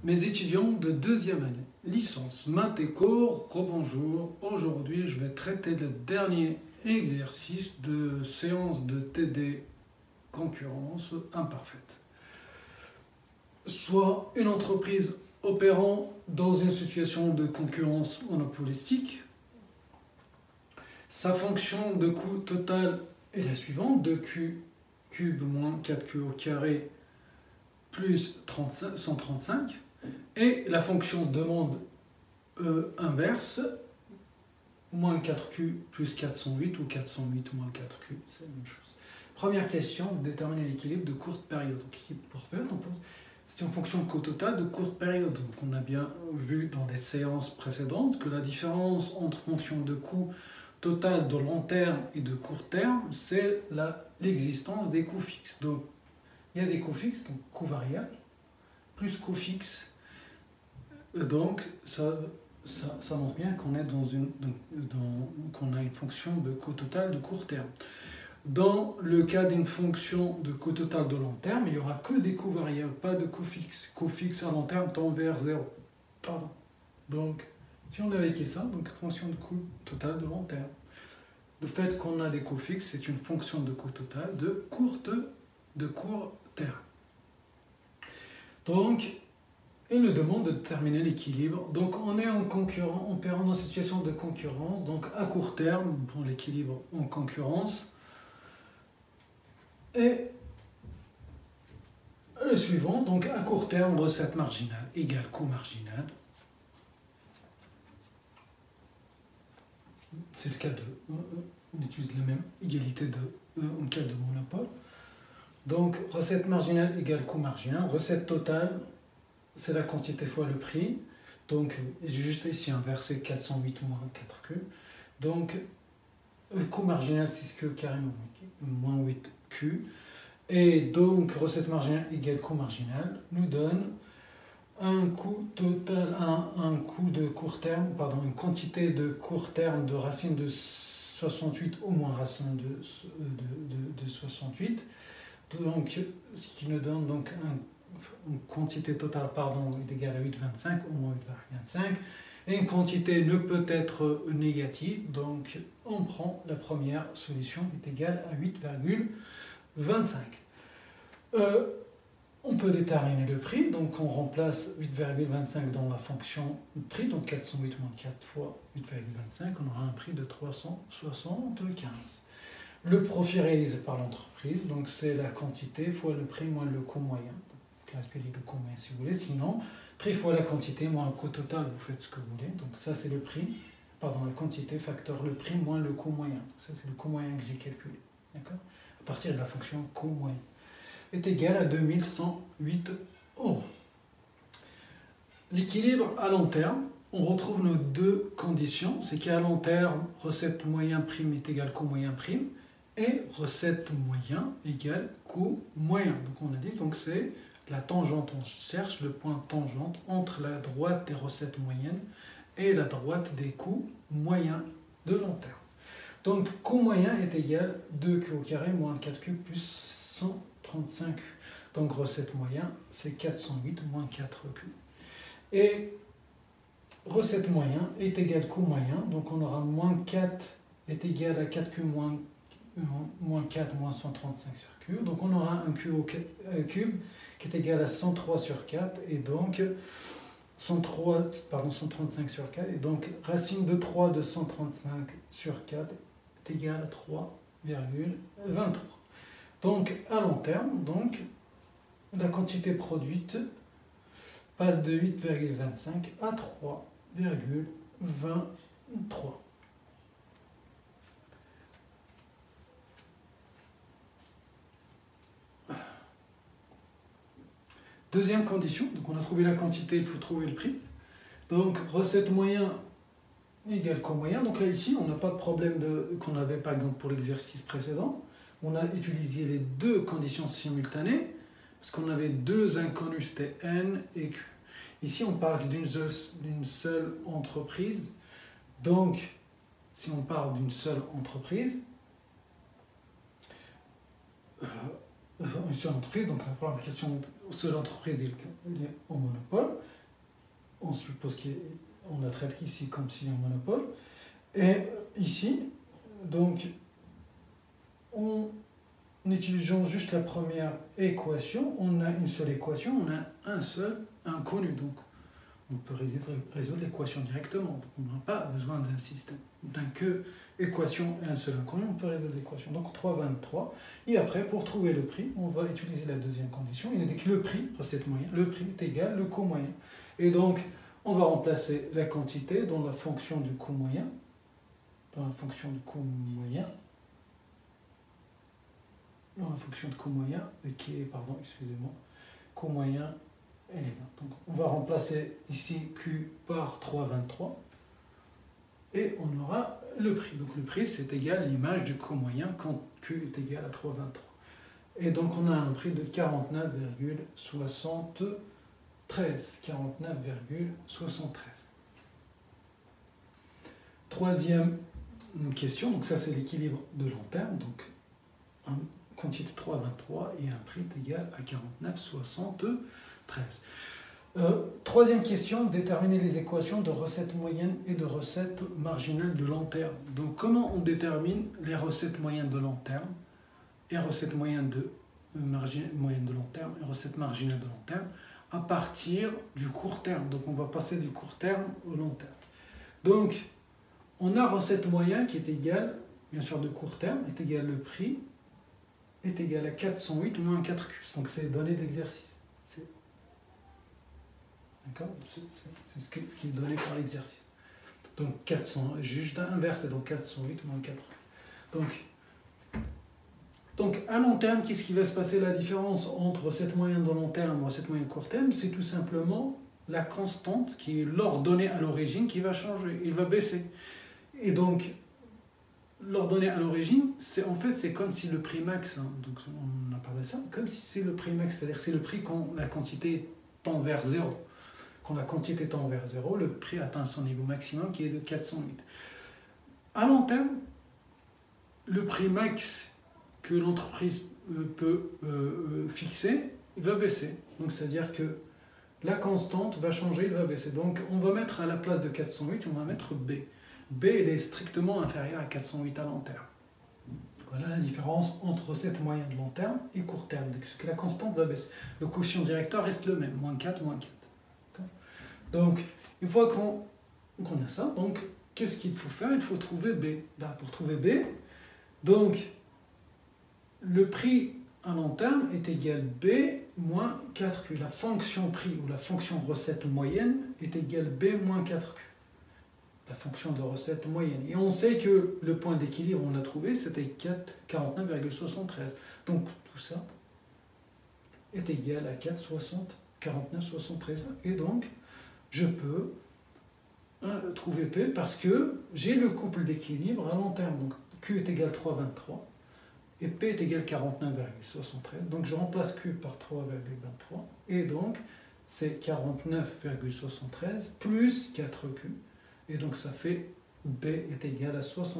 Mes étudiants de deuxième année, licence maths et corps, rebonjour. Aujourd'hui, je vais traiter le dernier exercice de séance de TD concurrence imparfaite. Soit une entreprise opérant dans une situation de concurrence monopolistique. Sa fonction de coût total est la suivante, 2q cube moins 4q au carré plus 135. Et la fonction demande inverse, moins 4q plus 408 ou 408 moins 4q, c'est la même chose. Première question, déterminer l'équilibre de courte période. Donc ici, pour période, c'est une fonction de coût total de courte période. Donc on a bien vu dans les séances précédentes que la différence entre fonction de coût total de long terme et de court terme, c'est l'existence des coûts fixes. Donc il y a des coûts fixes, donc coûts variables, plus coûts fixes. Donc, ça montre bien qu'on est qu'on a une fonction de coût total de court terme. Dans le cas d'une fonction de coût total de long terme, il n'y aura que des coûts variables, pas de coûts fixes. Coûts fixes à long terme tend vers 0. Pardon. Donc, si on avait écrit ça, donc fonction de coût total de long terme. Le fait qu'on a des coûts fixes, c'est une fonction de coût total de court terme. Donc, il nous demande de déterminer l'équilibre. Donc on est opérant dans une situation de concurrence, donc à court terme, pour l'équilibre en concurrence. Et le suivant, donc à court terme, recette marginale égale coût marginal. C'est le cas de, on utilise la même égalité en cas de monopole. Donc recette marginale égale coût marginal, recette totale, c'est la quantité fois le prix. Donc, j'ai juste ici inversé 408 moins 4q. Donc, coût marginal 6q carré moins 8q. Et donc, recette marginale égale coût marginal nous donne un coût total, un coût de court terme, pardon, une quantité de court terme de racine de 68 au moins racine de 68. Donc, ce qui nous donne donc une quantité totale est égale à 8,25 au moins 8,25 et une quantité ne peut être négative, donc on prend la première solution est égale à 8,25. On peut déterminer le prix, donc on remplace 8,25 dans la fonction prix, donc 408 moins 4 fois 8,25, on aura un prix de 375. Le profit réalisé par l'entreprise, donc c'est la quantité fois le prix moins le coût moyen. Calculer le coût moyen si vous voulez, sinon, prix fois la quantité moins le coût total, vous faites ce que vous voulez. Donc ça c'est le prix, pardon, la quantité facteur le prix moins le coût moyen. Donc ça c'est le coût moyen que j'ai calculé, d'accord, à partir de la fonction coût moyen, est égal à 2108 €. L'équilibre à long terme, on retrouve nos deux conditions, c'est qu'à long terme, recette moyen prime est égal coût moyen prime, et recette moyen égale coût moyen. Donc on a dit, donc c'est la tangente, on cherche le point tangente entre la droite des recettes moyennes et la droite des coûts moyens de long terme. Donc coût moyen est égal à 2q au carré moins 4q plus 135q. Donc recette moyen, c'est 408 moins 4q. Et recette moyen est égal à coût moyen, donc on aura moins 4 est égal à 4q moins 4 moins 135 sur q. Donc on aura un q au cube qui est égal à 103 sur 4 et donc 135 sur 4 et donc racine de 3 de 135 sur 4 est égal à 3,23. Donc à long terme, donc, la quantité produite passe de 8,25 à 3,23. Deuxième condition, donc on a trouvé la quantité, il faut trouver le prix. Donc recette moyen égale coût moyen. Donc là ici, on n'a pas de problème qu'on avait par exemple pour l'exercice précédent. On a utilisé les deux conditions simultanées parce qu'on avait deux inconnus, c'était N et Q. Ici, on parle d'une seule entreprise. Donc, si on parle d'une seule entreprise, une seule entreprise, donc la première question, seule entreprise est au monopole. on suppose qu'on la traite ici comme s'il y a un monopole. Et ici, donc, en utilisant juste la première équation, on a une seule équation, on a un seul inconnu. Donc, on peut résoudre l'équation directement. Donc, on n'a pas besoin d'un système. D'un que équation et un seul inconnu, on peut résoudre l'équation. Donc 3,23. Et après, pour trouver le prix, on va utiliser la deuxième condition. Il indique le prix, recette moyenne, le prix est égal au coût moyen. Et donc, on va remplacer la quantité dans la fonction du coût moyen. Dans la fonction du coût moyen. Dans la fonction de coût moyen, qui est, pardon, excusez-moi, coût moyen élément. Donc, on va remplacer ici Q par 3,23 et on aura le prix. Donc, le prix, c'est égal à l'image du coût moyen quand Q est égal à 3,23. Et donc, on a un prix de 49,73. 49,73. Troisième question, donc ça c'est l'équilibre de long terme, donc une quantité 3,23 et un prix égal à 49,73. Troisième question, déterminer les équations de recette moyenne et de recette marginale de long terme. Donc comment on détermine les recettes moyennes de long terme et recettes moyennes de moyenne de long terme et recettes marginales de long terme à partir du court terme. Donc on va passer du court terme au long terme. Donc on a recette moyenne qui est égale, bien sûr de court terme, est égal le prix, est égal à 408 moins 4Q. Donc c'est donné d'exercice. D'accord? C'est ce qui est donné par l'exercice. Donc 400, juste inversé, donc 408 moins 4Q. Donc à long terme, qu'est-ce qui va se passer? La différence entre recette moyenne de long terme et recette moyenne court terme, c'est tout simplement la constante qui est l'ordonnée à l'origine qui va changer, il va baisser. Et donc, l'ordonnée à l'origine, en fait, c'est comme si le prix max, hein, donc on a parlé de ça, comme si c'est le prix max, c'est-à-dire c'est le prix quand la quantité tend vers 0. Quand la quantité tend vers 0, le prix atteint son niveau maximum qui est de 408. À long terme, le prix max que l'entreprise peut fixer, il va baisser. Donc, c'est-à-dire que la constante va changer, il va baisser. Donc, on va mettre à la place de 408, on va mettre B. B, elle est strictement inférieure à 408 à long terme. Voilà la différence entre recette moyenne de long terme et court terme. C'est que la constante va baisser. Le quotient directeur reste le même, moins 4, moins 4. Donc, une fois qu'on a ça, donc, qu'est-ce qu'il faut faire? Il faut trouver B. Là, pour trouver B, donc, le prix à long terme est égal B moins 4Q. La fonction prix ou la fonction recette moyenne est égale B moins 4Q. La fonction de recette moyenne. Et on sait que le point d'équilibre, on l'a trouvé, c'était 49,73. Donc tout ça est égal à 49,73. Et donc, je peux trouver P parce que j'ai le couple d'équilibre à long terme. Donc Q est égal à 3,23 et P est égal à 49,73. Donc je remplace Q par 3,23 et donc c'est 49,73 plus 4Q. Et donc ça fait B est égal à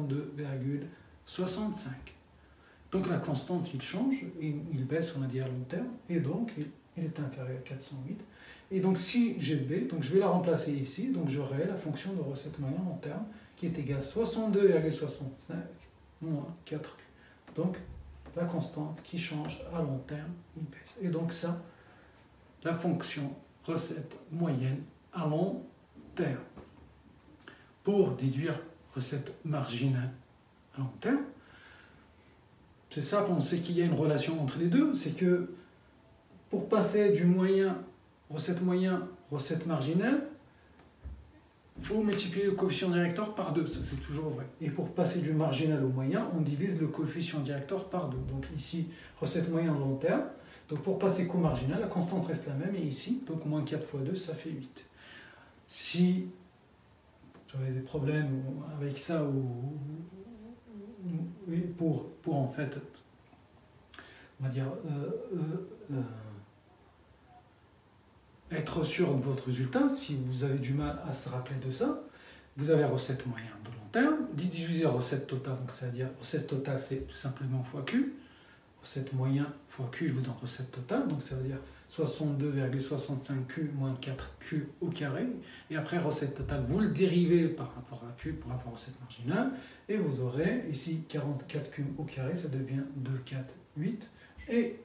62,65. Donc la constante, il change, il baisse, on a dit à long terme, et donc il est inférieur à 408. Et donc si j'ai B, donc je vais la remplacer ici, donc j'aurai la fonction de recette moyenne long terme qui est égale à 62,65 moins 4Q. Donc la constante qui change à long terme, il baisse. Et donc ça, la fonction recette moyenne à long terme. Pour déduire recette marginale à long terme, c'est simple, on sait qu'il y a une relation entre les deux, c'est que pour passer du moyen, recette marginale, il faut multiplier le coefficient directeur par 2, ça c'est toujours vrai. Et pour passer du marginal au moyen, on divise le coefficient directeur par 2. Donc ici, recette moyenne à long terme, donc pour passer coût marginal, la constante reste la même, et ici, donc moins 4 fois 2, ça fait 8. Si j'avais des problèmes avec ça, pour en fait, on va dire, être sûr de votre résultat, si vous avez du mal à se rappeler de ça, vous avez recette moyenne de long terme, divisé recette totale, donc c'est-à-dire recette totale c'est tout simplement fois Q, recette moyenne fois Q vous donne recette totale, donc ça veut dire 62,65Q moins 4Q au carré. Et après, recette totale, vous le dérivez par rapport à Q pour avoir recette marginale. Et vous aurez ici 44Q au carré, ça devient 2, 4, 8. Et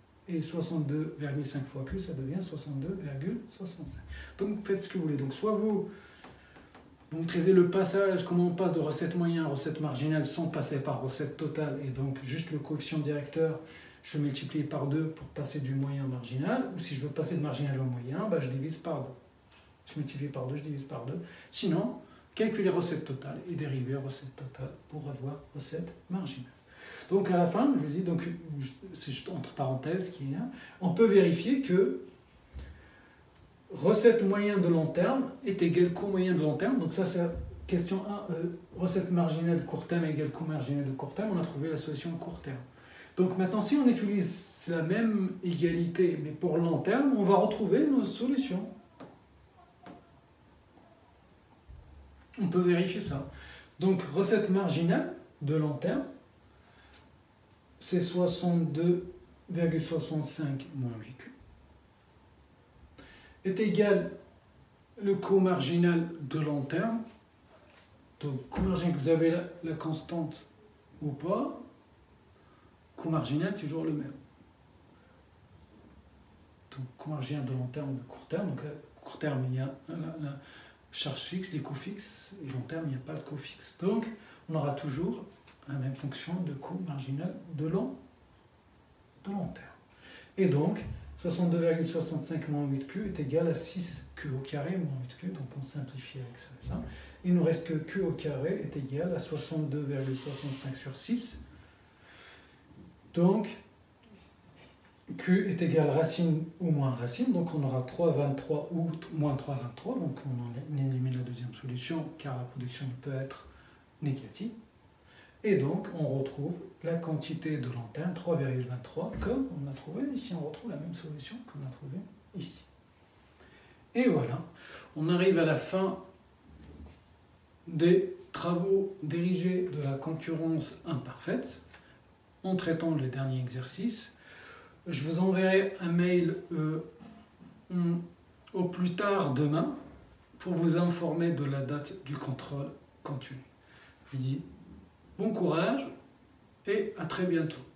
62,5 fois Q, ça devient 62,65. Donc vous faites ce que vous voulez. Donc soit vous maîtrisez le passage, comment on passe de recette moyenne à recette marginale sans passer par recette totale, et donc juste le coefficient directeur, je le multiplie par 2 pour passer du moyen au marginal, ou si je veux passer de marginal au moyen, je divise par 2. Je multiplie par 2, je divise par 2. Sinon, calculer recette totale et dériver recette totale pour avoir recette marginale. Donc à la fin, je vous dis, donc c'est juste entre parenthèses, on peut vérifier que recette moyenne de long terme est égale coût moyen de long terme. Donc ça, c'est question 1. Recette marginale de court terme égale coût marginal de court terme. On a trouvé la solution court terme. Donc maintenant, si on utilise la même égalité, mais pour long terme, on va retrouver nos solutions. On peut vérifier ça. Donc recette marginale de long terme, c'est 62,65 moins 8Q. Est égal le coût marginal de long terme. Donc, coût marginal, vous avez la constante ou pas, coût marginal toujours le même. Donc, coût marginal de long terme ou de court terme. Donc, court terme, il y a la charge fixe, les coûts fixes, et long terme, il n'y a pas de coût fixe. Donc, on aura toujours la même fonction de coût marginal de long terme. Et donc, 62,65 moins 8Q est égal à 6Q au carré moins 8Q, donc on simplifie avec ça. Il nous reste que Q au carré est égal à 62,65 sur 6. Donc, Q est égal à racine ou moins racine, donc on aura 3,23 ou moins 3,23, donc on élimine la deuxième solution car la production peut être négative. Et donc, on retrouve la quantité de long terme, 3,23, comme on a trouvé ici. On retrouve la même solution qu'on a trouvée ici. Et voilà, on arrive à la fin des travaux dirigés de la concurrence imparfaite, en traitant les derniers exercices. Je vous enverrai un mail au plus tard demain pour vous informer de la date du contrôle continu. Je vous dis bon courage et à très bientôt.